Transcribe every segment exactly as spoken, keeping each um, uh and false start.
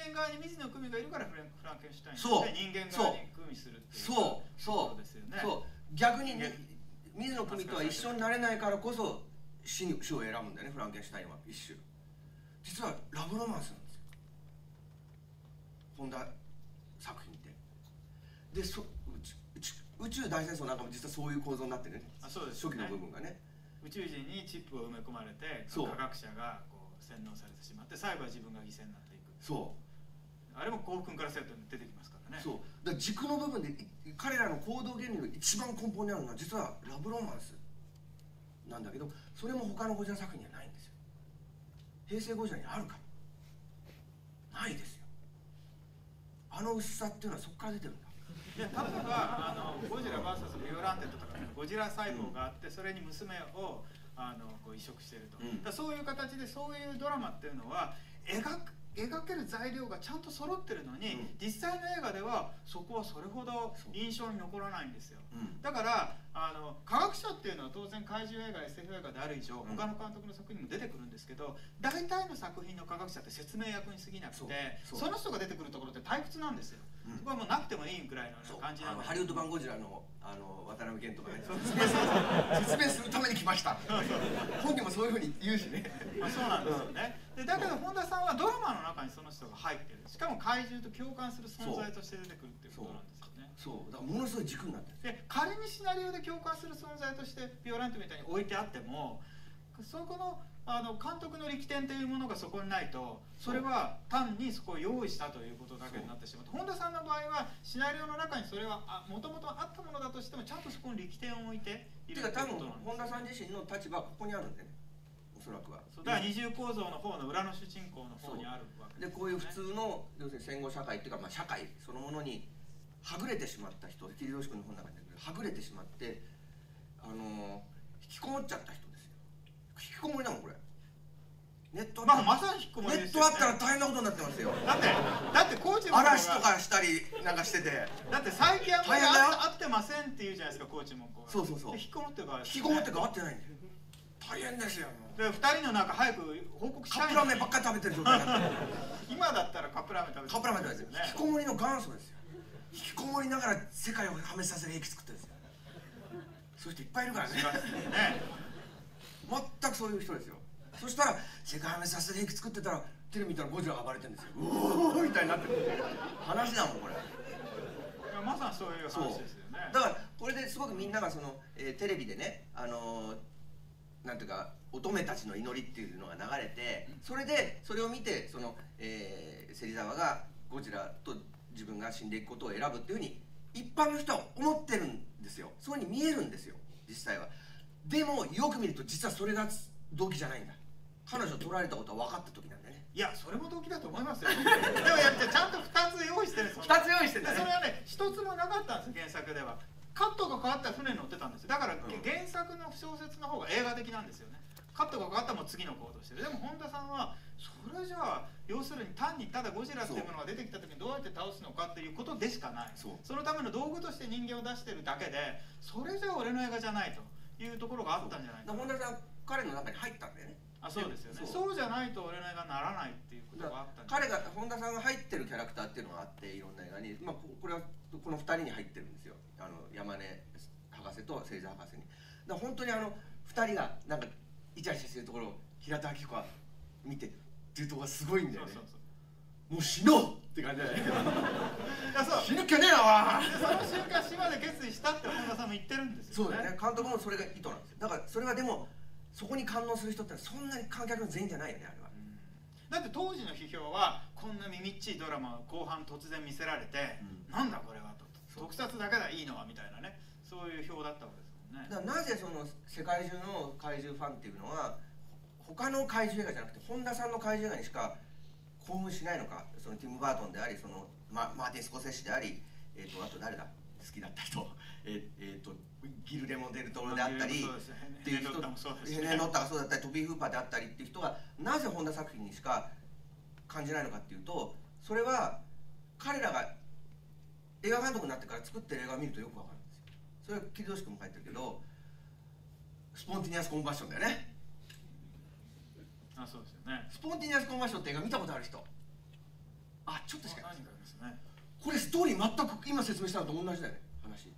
間側に水野久美がいるからフランケンシュタインで人間側に久美するっていうそうそうですよね。 そう逆に水野久美とは一緒になれないからこそ死に死を選ぶんだよね、フランケンシュタインは一種。実はラブロマンスなんですよ、本田作品って。でそ宇宙大戦争なんかも実はそういう構造になってるね。 あ、そうですね、 初期の部分がね。 宇宙人にチップを埋め込まれて科学者がこう洗脳されてしまって最後は自分が犠牲になっていく。そうあれも幸福からセットに出てきますからね。そうだから軸の部分で彼らの行動原理の一番根本にあるのは実はラブロマンスなんだけど、それも他のゴジラ作品にはないんですよ。平成ゴジラにあるかないですよ。あの薄さっていうのはそこから出てるんだ。 いや例えばあのゴジラ ブイエス ビオランテッドとかゴジラ細胞があって、それに娘をあのこう移植していると、うん、だそういう形でそういうドラマっていうのは描く描ける材料がちゃんと揃ってるのに、うん、実際の映画ではそこはそれほど印象に残らないんですよ、うん、だからあの科学者っていうのは当然怪獣映画 エスエフ 映画である以上、うん、他の監督の作品にも出てくるんですけど、大体の作品の科学者って説明役に過ぎなくて そ, その人が出てくるところって退屈なんですよ、うん、そこはもうなくてもいいくらいの感じなので、 ハリウッド版ゴジラのあの渡辺謙とかね説明するために来ました本人もそういうふうに言うしねまあそうなんですよね、うん、でだけど本田さんはドラマの中にその人が入ってる、しかも怪獣と共感する存在として出てくるっていうことなんですよね。 そうだからものすごい軸になってる。 で仮にシナリオで共感する存在としてビオランテみたいに置いてあっても、そこのあの監督の力点というものがそこにないと、それは単にそこを用意したということだけになってしまう。本田さんの場合はシナリオの中にそれはもともとあったものだとしてもちゃんとそこに力点を置いているということなんです。 本田さん自身の立場はここにあるんでね、おそらくは。 そうだから二重構造の方の裏の主人公の方にあるわけです、ね、 でこういう普通の要するに戦後社会っていうか、まあ、社会そのものにはぐれてしまった人、桐吉君の本の中にはぐれてしまってあのー、引きこもっちゃった人ですよ。引きこもりなのこれ。ネットまあまさに引きこもりですよね。 ネットあったら大変なことになってますよ。 だってだってコーチも嵐とかしたりなんかしてて、 だって最近あんまり会ってませんって言うじゃないですか、コーチもこう。 そうそうそう。 引きこもってるから、ね、 引きこもってるから会ってないんだよ。大変ですよ。 でふたりの中早く報告したい。 カップラーメンばっかり食べてる状態なんで今だったらカップラーメン食べてる。 カップラーメン食べてる。引きこもりの元祖ですよ。引きこもりながら世界を破滅させる兵器作ってるんですよ。そういう人いっぱいいるからね。全くそういう人ですよ。そしたら世界破滅させる兵器作ってたらテレビ見たらゴジラが暴れてるんですよ。うおーみたいになってる話だもんこれ。 まさにそういう話ですよね。 だからこれですごくみんながその、えー、テレビでね、あのー、なんていうか乙女たちの祈りっていうのが流れて、それでそれを見てその、えー、芹沢がゴジラと自分が死んでいくことを選ぶっていうふうに一般の人は思ってるんですよ。そういうふうに見えるんですよ実際は。でもよく見ると実はそれが動機じゃないんだ。彼女を取られたことは分かった時なんだよね。 いやそれも動機だと思いますよでもやっぱちゃんとふたつ用意してるんですよ。 ふたつ用意してるんだね。 それはねひとつもなかったんです原作では。カットが変わったら船に乗ってたんですよ。だから、うん、原作の小説の方が映画的なんですよね。カットが変わったらもう次の行動してる。でも本田さんはそれじゃあ要するに単にただゴジラっていうものが出てきた時にどうやって倒すのかっていうことでしかない。 そ, そのための道具として人間を出してるだけで、それじゃあ俺の映画じゃないというところがあったんじゃないかな。 本田さん彼の中に入ったんだよね。 あ、そうですよね。そう、そうじゃないと俺の映画にならないっていうことがあったん彼が本田さんが入ってるキャラクターっていうのがあって、いろんな映画に、まあ、これはこのふたりに入ってるんですよ。あの山根博士と芹沢博士に。だから本当にあのふたりがなんかイチャイチャしてるところを平田明子が見てっていうところがすごいんだよね。そうそうそう、もう死のうって感じじゃない死ぬ気ねえなわその瞬間死まで決意したって本田さんも言ってるんですよね。 そうだよね。監督もそれが意図なんですよ。だからそれはでもそこに感応する人ってそんなに観客の全員じゃないよねあれは。 だって当時の批評はこんなみみっちいドラマを後半突然見せられて、うん、なんだこれはと、特撮だけだいいのはみたいなね、そういう評だったわけですもんね。 だからなぜその世界中の怪獣ファンっていうのは他の怪獣映画じゃなくて本田さんの怪獣映画にしか興奮しないのか。そのティム・バートンであり、そのママーティン・スコセッシであり、えー、とあと誰だ好きだった人、えーえー、とギルレモ・デルトロであったりっていう人、ヘネ・ノッタがそうだったり、トビー・フーパーであったりっていう人がなぜ本田作品にしか感じないのかっていうと、それは彼らが映画監督になってから作ってる映画を見るとよくわかるんですよ。それは桐吉君も書いてるけど、スポンティニアス・コンバッションだよね。 あ、そうですよね。 スポンティニアス・コンバッションって映画見たことある人、あちょっとしかない。 何かありますね。 これストーリー全く今説明したのと同じだよね、話。ス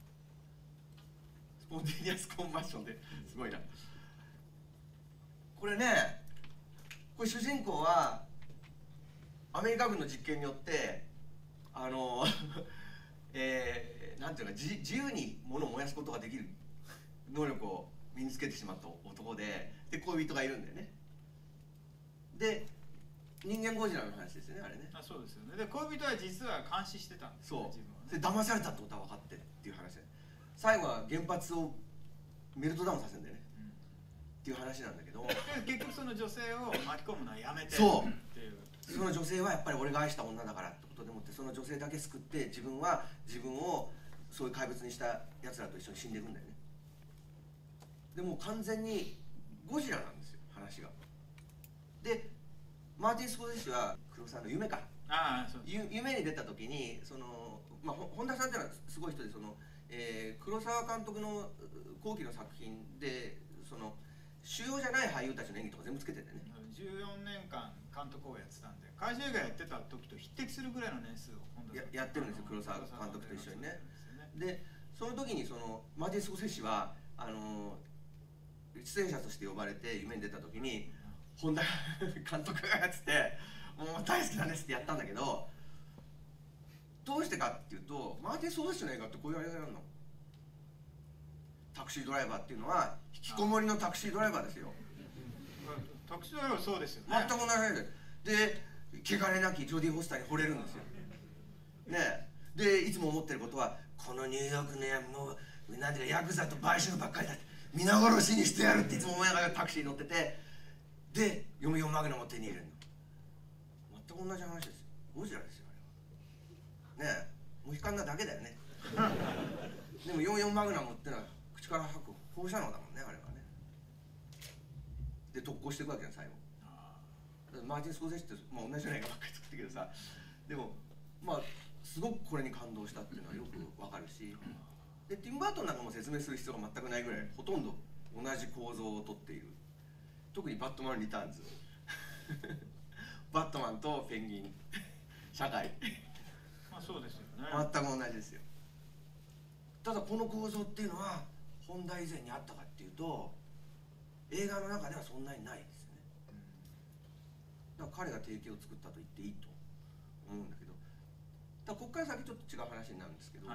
ポンティニアスコンバッションですごいな。これね、これ主人公はアメリカ軍の実験によってあのえー、なんていうか自自由に物を燃やすことができる能力を身につけてしまった男で、で恋人がいるんだよね。で人間ゴジラの話ですよね、あれね。 あ、そうですよね。で恋人は実は監視してたんですよね、 そう自分はね。 で騙されたってことは分かってっていう話で、最後は原発をメルトダウンさせるんだよね、うん、っていう話なんだけど、 結局その女性を巻き込むのはやめてそうっていう。 その女性はやっぱり俺が愛した女だからってことでもって、その女性だけ救って自分は自分をそういう怪物にしたやつらと一緒に死んでいくんだよね。でもう完全にゴジラなんですよ、話が。でマーティン・スコセッシは黒沢の夢か、 ああそうゆ夢に出た時にその、まあ、本田さんっていうのはすごい人で、その、えー、黒沢監督の後期の作品でその主要じゃない俳優たちの演技とか全部つけててね、 じゅうよねんかん監督をやってたんで、怪獣映画やってた時と匹敵するぐらいの年数を本田さんや, やってるんですよ、黒沢監督と一緒にね。でその時にそのマーティン・スコセッシはあの出演者として呼ばれて夢に出た時に本田監督がやってて、もう大好きなんですってやったんだけど、どうしてかっていうと、マーティン・スコセッシの映画ってこういう映画なの。タクシードライバーっていうのは引きこもりのタクシードライバーですよ。 タクシードライバーそうですよね。 全く同じ話で、汚れなきジョディ・フォスターに惚れるんですよ。ねえ、でいつも思ってることは、このニューヨークのやもうなんていうかヤクザと売春ばっかりだって、皆殺しにしてやるっていつも思いながらタクシーに乗ってて、でよんじゅうよんマグナムを手に入れるの。全く同じ話ですよ。ゴジラですよ、あれは。ねえ、モヒカンなだけだよね。でもよんじゅうよんマグナムってのは口から吐く放射能だもんね、あれはね。で特攻していくわけじゃん、最後。マーティン・スコセッシって、まあ、同じような映画ばっかり作ってるけどさ、でもまあすごくこれに感動したっていうのはよくわかるし、でティム・バートンなんかも説明する必要が全くないぐらいほとんど同じ構造をとっている。特にバットマン・リターンズバットマンとペンギン社会まあそうですよね。 全く同じですよ。ただこの構造っていうのは本田以前にあったかっていうと、映画の中ではそんなにないですよね。だから彼が提携を作ったと言っていいと思うんだけど、だからここから先ちょっと違う話になるんですけど、はい、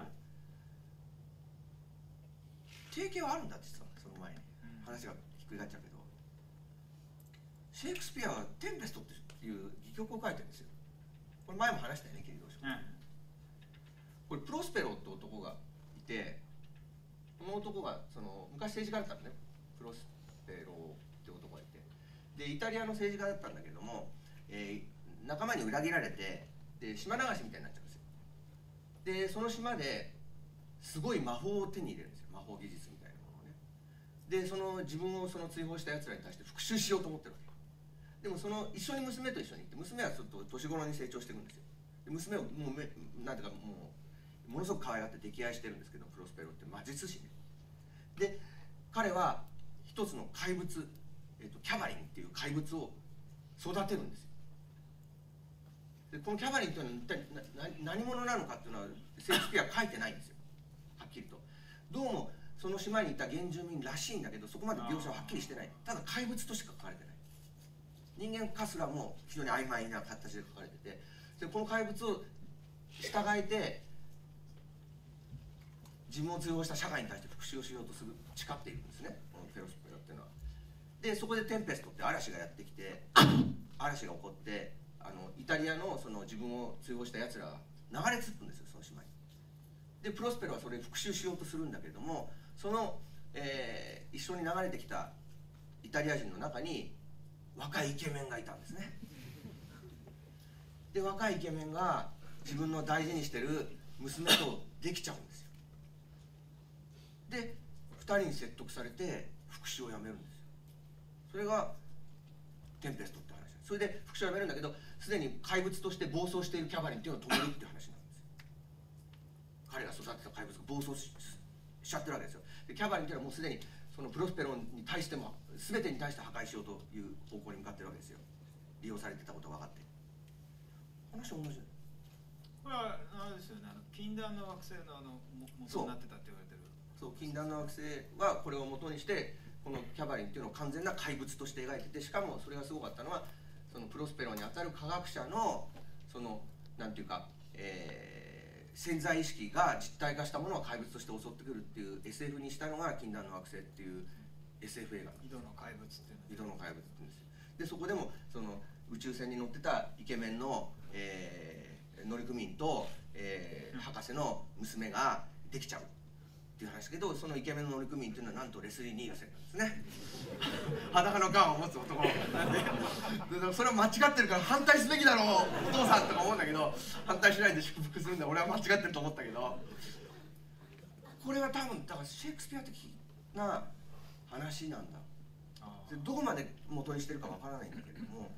提携はあるんだって言ってたの、その前に。話がひっくり返っちゃうけど、シェイクスピアは「テンペスト」っていう戯曲を書いてるんですよ。これ前も話したよね、キリドーショー。これプロスペロって男がいて、この男がその昔政治家だったのね、プロスペロって男がいて、でイタリアの政治家だったんだけども、えー、仲間に裏切られて、で島流しみたいになっちゃうんですよ。でその島ですごい魔法を手に入れるんですよ、魔法技術みたいなものをね。でその自分をその追放したやつらに対して復讐しようと思ってるわけ。でもその一緒に娘と一緒に行って、娘はちょっと年頃に成長していくんですよ。で娘をもうめなんていうかもうものすごく可愛がって溺愛してるんですけど、プロスペロって魔術師ね。で彼は一つの怪物、えっと、キャバリンっていう怪物を育てるんですよ。でこのキャバリンというのは一体な何者なのかっていうのはシェイクスピアは書いてないんですよ、はっきりと。どうもその島にいた原住民らしいんだけど、そこまで描写ははっきりしてない。ただ怪物としか書かれてない。人間かすらも非常に曖昧な形で書かれてて、でこの怪物を従えて自分を追放した社会に対して復讐をしようとする誓っているんですね、このペロスペロっていうのは。でそこでテンペストって嵐がやってきて、嵐が起こってあのイタリアのその自分を追放したやつらが流れ着くんですよ、その島に。でプロスペロはそれに復讐しようとするんだけれども、その、えー、一緒に流れてきたイタリア人の中に若いイケメンがいたんですね。で若いイケメンが自分の大事にしてる娘とできちゃうんですよ。でふたりに説得されて復讐をやめるんですよ。それがテンペストって話です。それで復讐をやめるんだけど、すでに怪物として暴走しているキャバリンっていうのを止めるっていう話なんですよ。彼が育てた怪物が暴走 し, しちゃってるわけですよ。でキャバリンっていうのはもうすでにそのプロスペロンに対しても全てに対して破壊しようという方向に向かってるわけですよ。利用されてたことが分かって。 話同じだよ。 これはあれですよね、あの禁断の惑星のあの元になってたって言われてる。 そう、禁断の惑星はこれを元にしてこのキャバリンっていうのを完全な怪物として描いてて、しかもそれがすごかったのはそのプロスペロにあたる科学者のそのなんていうか、えー、潜在意識が実体化したものを怪物として襲ってくるっていう エスエフ にしたのが禁断の惑星っていう エスエフ 映画なんです。 井戸の怪物っていうの。 井戸の怪物って言うんですよ。でそこでもその宇宙船に乗ってたイケメンの、えー、乗組員と、えー、博士の娘ができちゃうっていう話だけど、そのイケメンの乗組員っていうのはなんとレスリー・ニールセンなんですね。裸のガンを持つ男なんで、でそれは間違ってるから反対すべきだろうお父さんとか思うんだけど、反対しないで祝福するんで俺は間違ってると思ったけど、これは多分だからシェイクスピア的な話なんだ。でどこまで元にしてるかわからないんだけれども、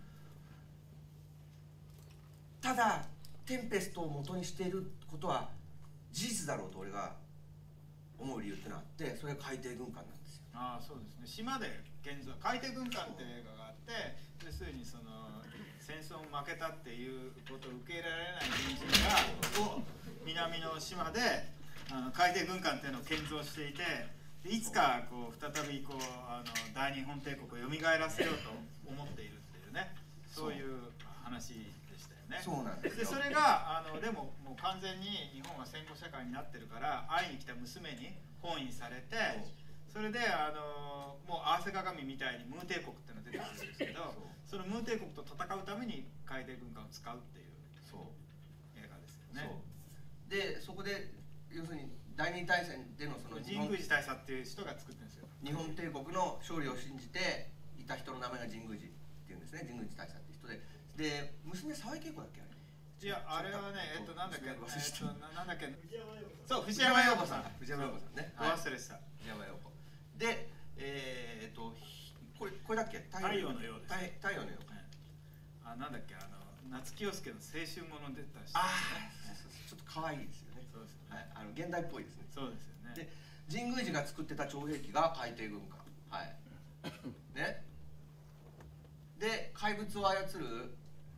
ただテンペストを元にしていることは事実だろうと俺が思う理由ってのがあって、それが海底軍艦なんですよ。 ああ、そうですね。島で現像海底軍艦っていう映画があって、要するにその戦争に負けたっていうことを受け入れられない民衆が南の島であの海底軍艦っていうのを建造していて、いつかこう再びこうあの大日本帝国を蘇らせようと思っているっていうね、そういう話でしたよね。 そうなんですよ。 でそれがあのでももう完全に日本は戦後社会になってるから、会いに来た娘に翻意されて、それであのもう合わせ鏡みたいにムー帝国っていうのが出てくるんですけど、そのムー帝国と戦うために海底軍艦を使うっていう映画ですよね。 そうでそこで要するに第二次大戦でのその神宮寺大佐っていう人が作ってるんですよ。 日本帝国の勝利を信じていた人の名前が神宮寺っていうんですね。神宮寺大佐っていう人で、で娘沢井恵子だっけあれ。 いやあれはね、えっとなんだっけ、えっとなんだっけ、そう藤山山陽子さん。 陽子さん。藤山陽子さんね。 お忘れした。 藤山陽子。で、えー、っとこれこれだっけ？ 太陽のようです。 太陽のよう。 あ、なんだっけ、あの夏清介の青春もの出た人。 ああ、ちょっと可愛いですよね。 そうですね。 はい、あの現代っぽいですね。 そうですよね。 で、神宮寺が作ってた徴兵器が海底軍艦。はい。ね。で、怪物を操る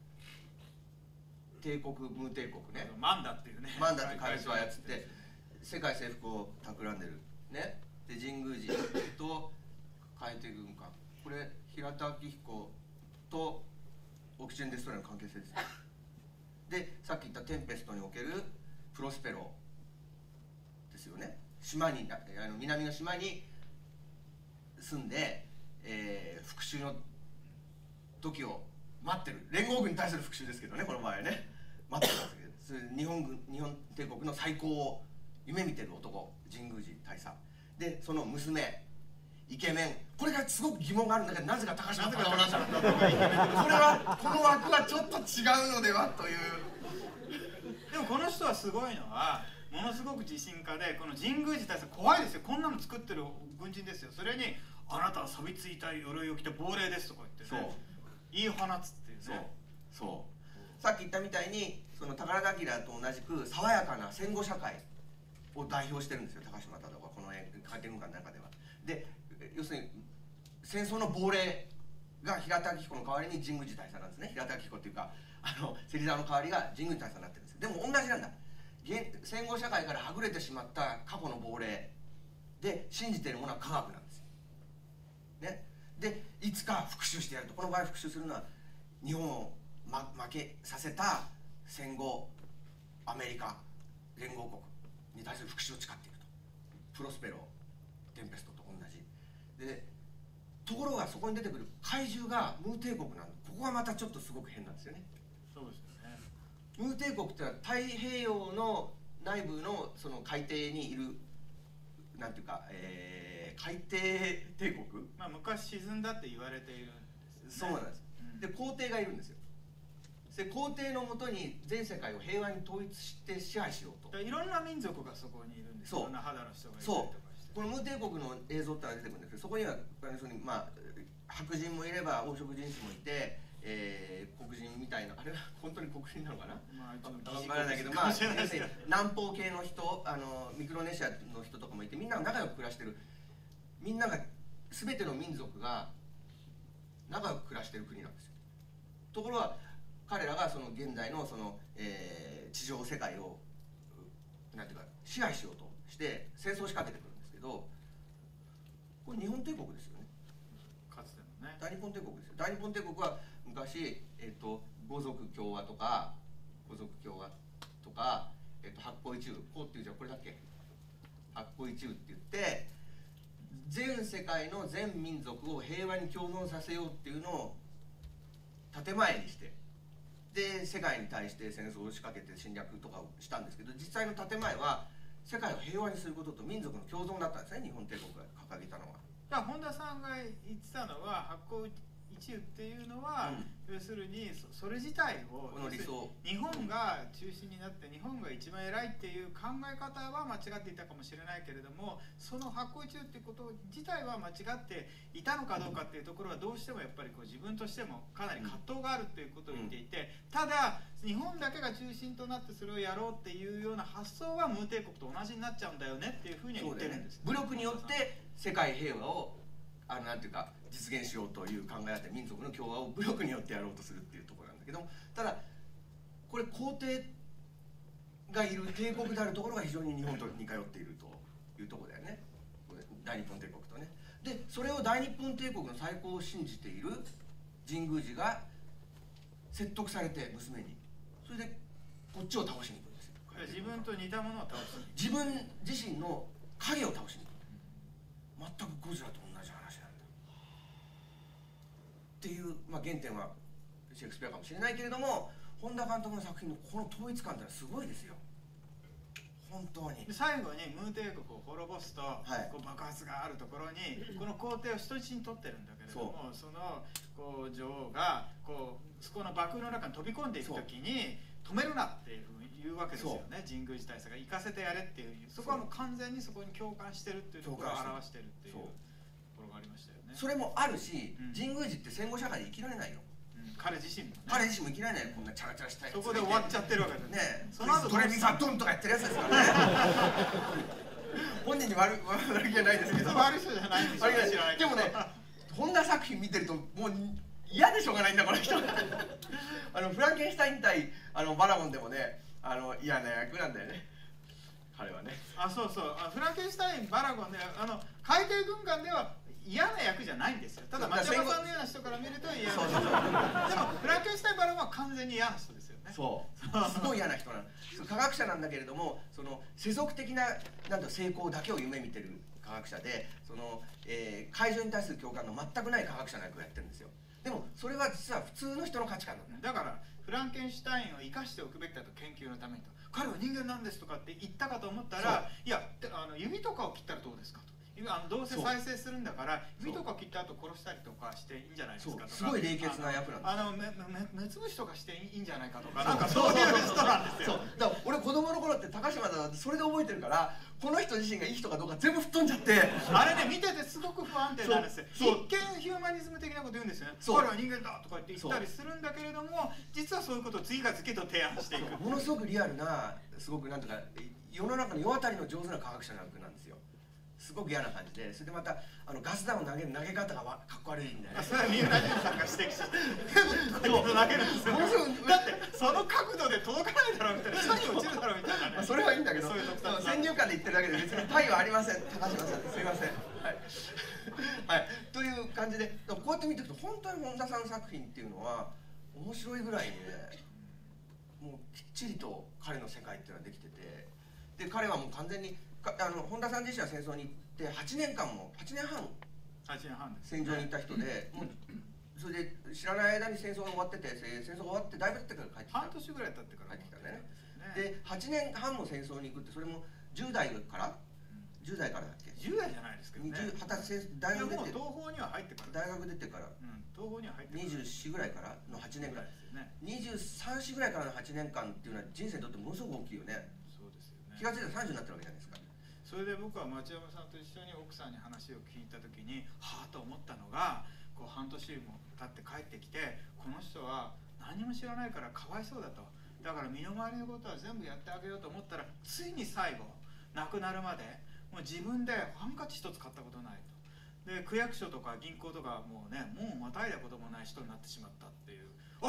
帝国、ムー帝国ね。 マンダっていうね。 マンダって怪物を操って世界征服を企んでる。ね。で、神宮寺と海底軍艦。これ平田昭彦とオキシエン・デストロイの関係性です。で、さっき言ったテンペストにおけるプロスペロですよね。島にあの南の島に住んで、えー、復讐の時を待ってる。連合軍に対する復讐ですけどね、この場合ね。待ってるんですけど、日本軍日本帝国の再興を夢見てる男、神宮寺大佐で、その娘イケメン、これがすごく疑問があるんだけど、なぜか高島忠夫なんだろう。これはこの枠はちょっと違うのではという。 でもこの人はすごいのは、ものすごく自信家で、この神宮寺大佐怖いですよ。こんなの作ってる軍人ですよ。それにあなたは錆びついた鎧を着て亡霊ですとか言ってね、言い放つっていうね。 そうそうさっき言ったみたいに、その宝田明と同じく爽やかな戦後社会を代表してるんですよ、高島忠夫はこの海底軍艦の中では。で、要するに戦争の亡霊が平田明彦の代わりに神宮寺大佐なんですね。平田明彦っていうか、あの芹沢の代わりが神宮寺大佐になってるんです。でも同じなんだ。戦後社会からはぐれてしまった過去の亡霊で信じているものは科学なんですよ、ね、でいつか復讐してやると。この場合復讐するのは日本を、ま、負けさせた戦後アメリカ連合国に対する復讐を誓っていくと。プロスペロテンペストと同じで、ところがそこに出てくる怪獣がムー帝国なんで、ここがまたちょっとすごく変なんですよね。 そうですよね。 ムー帝国ってのは太平洋の内部のその海底にいるなんていうか、えー、海底帝国、 まあ昔沈んだって言われているんですよね。 そうなんです、うん、で皇帝がいるんですよ。で皇帝のもとに全世界を平和に統一して支配しようと。 いろんな民族がそこにいるんですよ。いろんな肌の人がいたりとかして。 このムー帝国の映像ってのが出てくるんですけど、そこにはまあ白人もいれば黄色人種もいて、えー、黒人みたいな、あれは本当に黒人なのかな、まあ、分からないけど、まあ南方系の人、あのミクロネシアの人とかもいて、みんなが仲良く暮らしてる。みんなが全ての民族が仲良く暮らしてる国なんですよ。ところが彼らがその現在のその、えー、地上世界をなんていうか支配しようとして戦争を仕掛けてくるんですけど、これ日本帝国ですよね。 かつてのね。 大日本帝国ですよ。大日本帝国は昔、えー、と五族共和とか五族共和とか、えー、と八方一宇、こうっていうじゃこれだっけ、八方一宇って言って全世界の全民族を平和に共存させようっていうのを建前にして、で世界に対して戦争を仕掛けて侵略とかをしたんですけど、実際の建前は世界を平和にすることと民族の共存だったんですね、日本帝国が掲げたのは。 だから本田さんが言ってたのは八方一宇っていうのは、うん、要するに そ, それ自体をこの理想日本が中心になって日本が一番偉いっていう考え方は間違っていたかもしれないけれども、その八方一宇っていうこと自体は間違っていたのかどうかっていうところはどうしてもやっぱりこう自分としてもかなり葛藤があるっていうことを言っていて、ただ日本だけが中心となってそれをやろうっていうような発想はムー帝国と同じになっちゃうんだよねっていうふうには言ってるんです、 ね、武力によって世界平和をあのなんていうか実現しようという考え方で、民族の共和を武力によってやろうとするっていうところなんだけども、ただこれ皇帝がいる帝国であるところが非常に日本と似通っているというところだよね、大日本帝国とね。でそれを大日本帝国の再興を信じている神宮寺が説得されて娘に、それでこっちを倒しに行くんですよ。 自分と似たものを倒す、 自分自身の影を倒しに行く、全くゴジラと同じ話なんだっていう、まあ、原点はシェイクスピアかもしれないけれども、本田監督の作品のこの統一感ってのはすごいですよ、本当に。 最後にムー帝国を滅ぼすと、 はい、 こう爆発があるところにこの皇帝を人質に取ってるんだけれども、そのこう女王がこうそこの幕府の中に飛び込んでいくときに止めるなっていうふうに言うわけですよね、神宮寺大佐が行かせてやれっていう、そこはもう完全にそこに共感してるっていうところを表してるっていうところがありましたよね。 それもあるし、 うん、 神宮寺って戦後社会で生きられないよ、 うん、彼自身も、ね、 彼自身も生きられないよ、こんなチャラチャラしたいそこで終わっちゃってるわけですね。 その後ドレミファドンとかやってるやつですからね本人に悪悪気はないですけど、 悪い人じゃないんでしょうね、知らないけど。 でもね、本田作品見てるともう嫌でしょうがないんだこの人あのフランケンシュタイン対あのバラゴンでもね、あの嫌な役なんだよね、彼はね。 あ、そうそう、あフランケンシュタインバラゴンで、あの海底軍艦では嫌な役じゃないんですよ。ただ町山さんのような人から見ると嫌な人。でもフランケンシュタインバラゴンは完全に嫌な人ですよね。 そうすごい嫌な人なの。科学者なんだけれども、その世俗的ななんと成功だけを夢見てる科学者で、その、えー、怪獣に対する共感の全くない科学者の役をやってるんですよ。でもそれは実は普通の人の価値観なんだ。 だからフランケンシュタインを生かしておくべきだと、研究のためにと。彼は人間なんですとかって言ったかと思ったら、いやあの指とかを切ったらどうですかと。あのどうせ再生するんだから指とか切った後殺したりとかしていいんじゃないですかとか、 すごい冷血な役なんです。 あの目目つぶしとかしていいんじゃないかとか、なんかそういう人なんですよ。 だから俺子供の頃って高島だそれで覚えてるから、この人自身がいい人かどうか全部吹っ飛んじゃって、 あれね見ててすごく不安定なんですよ。一見ヒューマニズム的なこと言うんですよね。彼は人間だとか言って言ったりするんだけれども、実はそういうことを次々と提案していく。 ものすごくリアルな、すごくなんとか世の中の世渡りの上手な科学者の役なんですよ。すごく嫌な感じで、それでまたあのガス弾を投げる投げ方がかっこ悪いんだよね。 それは三浦淳さんが指摘して投げるんですよ。だってその角度で届かないだろうみたいな、下に落ちるだろうみたいなね。 まあそれはいいんだけど、先入観で言ってるだけで別にパイはありません。高島さん、すいません。はい、はい、という感じで、こうやって見ていくと本当に本田さんの作品っていうのは面白いぐらいにね、もうきっちりと彼の世界っていうのはできてて、で彼はもう完全にあの本田さん自身は戦争に行ってはちねんかんもはちねんはん戦場に行った人で、もうそれで知らない間に戦争が終わってて、戦争が終わってだいぶ経ってから帰ってきた、 半年ぐらい経ってから帰ってきたんだよね。ではちねんはんも戦争に行くって、それもじゅう代からじゅう代からだっけ、 じゅう代じゃないですけどね、 はたち大学出て、 東宝には入ってから大学出てから、 東宝には入ってからにじゅうよんぐらいからのはちねんぐらい、にじゅうさん、よんぐらいからのはちねんかんっていうのは人生にとってものすごく大きいよね。 そうですよね。 気が付いたらさんじゅうになってるわけじゃないですか。 それで僕は町山さんと一緒に奥さんに話を聞いた時にはあと思ったのが、こう半年も経って帰ってきて、この人は何も知らないからかわいそうだと、だから身の回りのことは全部やってあげようと思ったら、ついに最後亡くなるまでもう自分でハンカチ一つ買ったことないと。で区役所とか銀行とかもうね、もうまたいだこともない人になってしまったっていう。あ、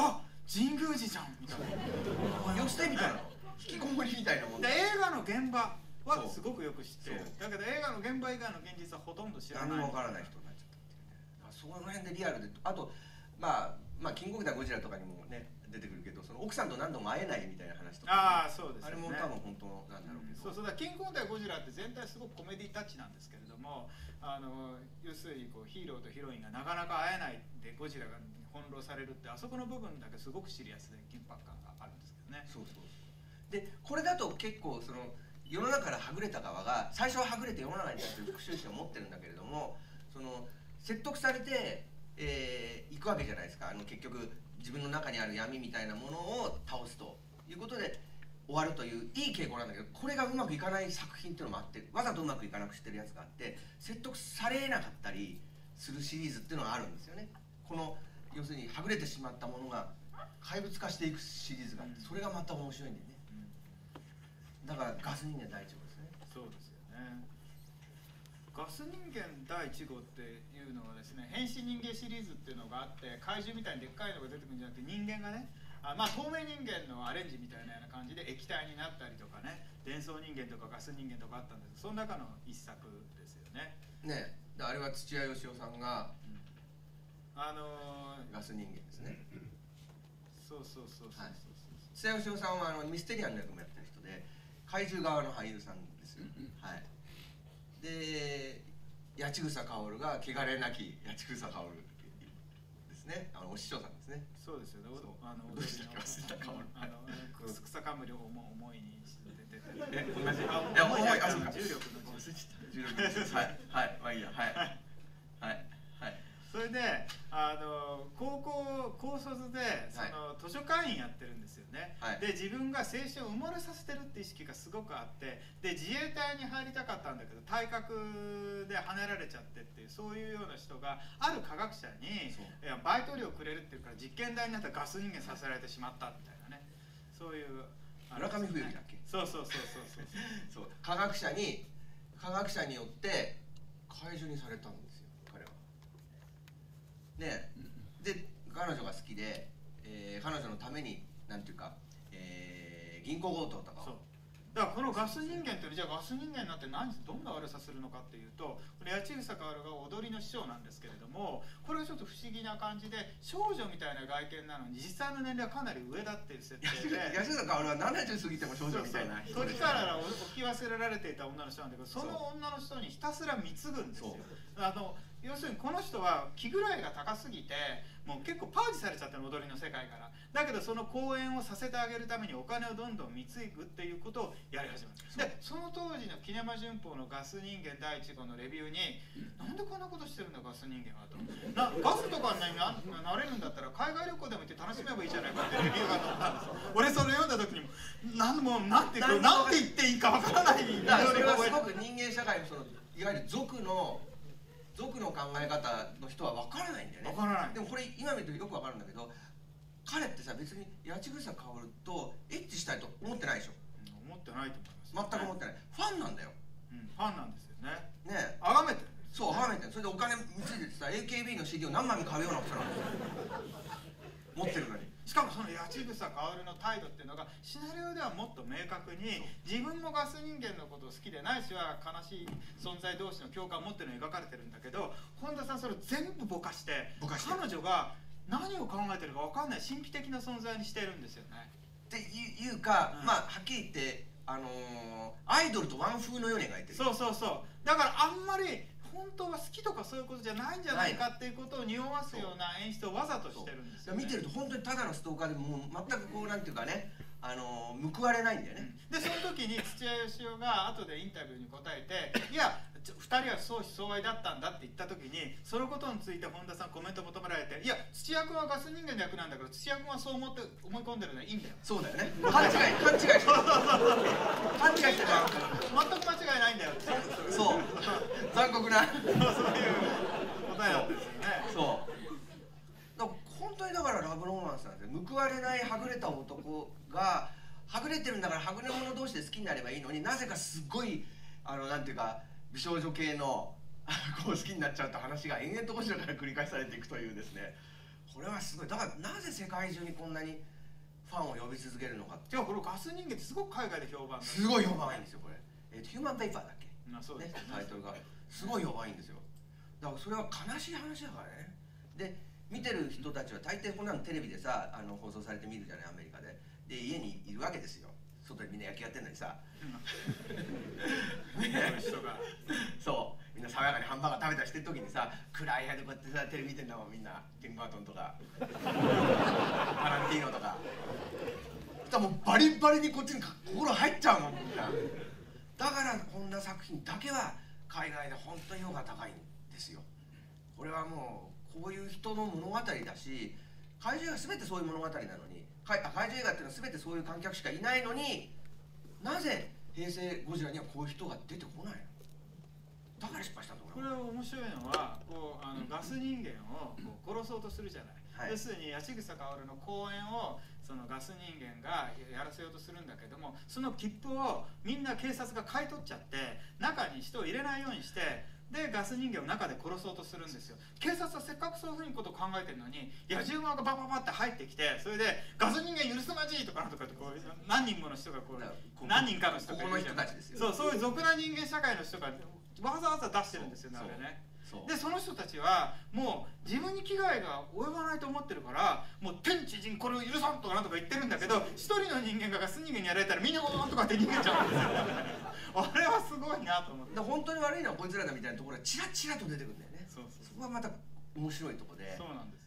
神宮寺じゃんみたいな。 寄せみたいな引きこもりみたいなもんで映画の現場はすごくよく知ってる。だけど映画の現場以外の現実はほとんど知らない。 何もわからない人になっちゃったっていうね。その辺でリアルで、あとまあまあキングオブザゴジラとかにもね出てくるけど、その奥さんと何度も会えないみたいな話とか、 ああそうですね。 あれも多分本当なんだろうけど、 そうそうだ、キングオブザゴジラって全体すごくコメディタッチなんですけれども、あの要するにこうヒーローとヒロインがなかなか会えないでゴジラが翻弄されるって、あそこの部分だけすごくシリアスで緊迫感があるんですけどね。 そうそう。でこれだと結構その世の中からはぐれた側が最初ははぐれて世の中に対する復讐心を持ってるんだけれども、その説得されて、えー、いくわけじゃないですか。あの結局自分の中にある闇みたいなものを倒すということで終わるといういい傾向なんだけど、これがうまくいかない作品っていうのもあって、わざとうまくいかなくしてるやつがあって、説得されなかったりするシリーズっていうのがあるんですよね。この要するにはぐれてしまったものが怪物化していくシリーズがあって、それがまた面白いんだよね。だからガス人間第一号ですね。 そうですよね。ガス人間第一号っていうのはですね、変身人間シリーズっていうのがあって、怪獣みたいにでっかいのが出てくるんじゃなくて、人間がね、あまあ透明人間のアレンジみたいなような感じで液体になったりとかね、電装人間とかガス人間とかあったんですけど、その中の一作ですよね。 ねえ、あれは土屋好夫さんが、 うん、あのー、 ガス人間ですね。 そうそうそうそうそう、はい、 土屋好夫さんはあのミステリアンの役もやってる人で、怪獣側の俳優さんですよ。はい。で、八千草薫が汚れなき八千草薫ですね。あのお師匠さんですね。 そうですよね。あのどうしたっけ忘れたかも。 あの草冠を重いにして出てて。 え、同じ。いや重い。あ、そうか。重力の重力。はいはいまあいいやはいはいはい。 それであの高校高卒でその、はい、図書館員やってるんですよね、はい、で自分が青春を埋もれさせてるって意識がすごくあって、で自衛隊に入りたかったんだけど体格ではねられちゃってっていう、そういうような人がある科学者にいやバイト料くれるっていうから実験台になったらガス人間させられてしまったみたいなね、そういう、ね、 村上冬樹だっけ。 そうそうそうそうそうそう科学者に科学者によって怪獣にされたんですよ彼は。ね、で彼女が好きで、えー、彼女のためになんていうか、えー、銀行強盗とかを。 そうだからこのガス人間ってじゃあガス人間になって何どんな悪さするのかっていうと、これ八千草薫が踊りの師匠なんですけれども、これがちょっと不思議な感じで少女みたいな外見なのに実際の年齢はかなり上だっていう設定で、 八千草薫はななじゅう過ぎても少女みたいな人で、時から置き忘れられていた女の人なんだけど、その女の人にひたすら貢ぐんですよ。あの要するにこの人は気ぐらいが高すぎてもう結構パージされちゃってる、踊りの世界から。だけどその公演をさせてあげるためにお金をどんどん貢ぐっていうことをやり始める。でその当時のキネマ旬報のガス人間第一号のレビューに、なんでこんなことしてるんだガス人間はと、なガスとかに な, なれるんだったら海外旅行でも行って楽しめばいいじゃないかってレビューが載ったんですよ。俺それ読んだ時にもなんもなんてなんて言っていいかわからない。 だからそれはすごく人間社会のそのいわゆる族の族の考え方の人は分からないんだよね。 分からない。 でもこれ今見るとよく分かるんだけど、彼ってさ別に八千草薫とエッチしたいと思ってないでしょ。 うん、思ってないと思います、 全く思ってない。ファンなんだよ。 うん、ファンなんですよね。 ねえ。 崇めてる。 そう崇めてる。それでお金貢いでてさ エーケービー の シーディー を何枚も買うような人なんですよ。持ってるのに。 しかもその八千草薫の態度っていうのがシナリオではもっと明確に、自分もガス人間のことを好きでないしは悲しい存在同士の共感を持ってるのが描かれてるんだけど、本田さんそれを全部ぼかして彼女が何を考えてるか分かんない神秘的な存在にしてるんですよね。 っていうか、うん、まあはっきり言ってあのー、アイドルとワン風のように描いてる。 そうそうそう。だからあんまり本当は好きとかそういうことじゃないんじゃないかっていうことを匂わすような演出をわざとしてるんですよ、ね、 見てると本当にただのストーカーでもう全くこうなんていうかね、あのー、報われないんだよね。 でその時に土屋好夫が後でインタビューに答えて「いやふたりは相思相愛だったんだ」って言った時に、そのことについて本田さんコメント求められて「いや土屋君はガス人間の役なんだから土屋君はそう思って思い込んでるのはいいんだよ」。 そうだよね。勘違い勘違いしてる。勘違いしてる。 全く間違いないんだよ。 そう残酷なそういう答えだったんですよね。 そうだから本当にだからラブロマンスなんですよ。報われないはぐれた男がはぐれてるんだからはぐれ者同士で好きになればいいのに、なぜかすごいあのなんていうか美少女系のこう好きになっちゃうと話が延々とこちらから繰り返されていくというですね、 これはすごい。だからなぜ世界中にこんなにファンを呼び続けるのか。 じゃあこのガス人間ってすごく海外で評判すごい評判いいんですよこれ。えー、ヒューマンペーパーだっけ、 あ、そうですね、 タイトルがすごい評判いいんですよ。だからそれは悲しい話だからね。で見てる人たちは大抵こんなのテレビでさ、あの放送されて見るじゃない、アメリカで。で家にいるわけですよ、外でみんな野球やってんのにさそうみんな爽やかにハンバーガー食べたりしてる時にさ、暗い部屋でこうやってさテレビ見てんだもんみんな。ティム・バートンとかタランティーノとか。そしたらもうバリバリにこっちに心入っちゃうもんみんな。だからこんな作品だけは海外で本当に評価高いんですよ。これはもうこういう人の物語だし、怪獣映画全てそういう物語なのに、怪獣映画っていうのは全てそういう観客しかいないのに、なぜ平成ゴジラにはこういう人が出てこないの。だから失敗したんだ。 これ面白いのはこうあのガス人間をこう殺そうとするじゃない、はい、要するに八千草薫の公演をそのガス人間がやらせようとするんだけども、その切符をみんな警察が買い取っちゃって中に人を入れないようにして、でガス人間を中で殺そうとするんですよ。警察はせっかくそういうふうにことを考えてるのに、野獣側がバババって入ってきて、それでガス人間許すまじいとかなんとかってこう何人もの人がこう何人かの人がいるじゃない。そうそういう俗な人間社会の人がわざわざ出してるんですよね、あれね。でその人たちはもう自分に危害が及ばないと思ってるから、もう天地人これを許さんとかなんとか言ってるんだけど、一人の人間がガス人間にやられたらみんなゴーンとかって逃げちゃうんですよあれはすごいなと思って。 で本当に悪いのはこいつらだみたいなところがチラチラと出てくるんだよね。そうそう、そこはまた面白いところで。 そうなんです。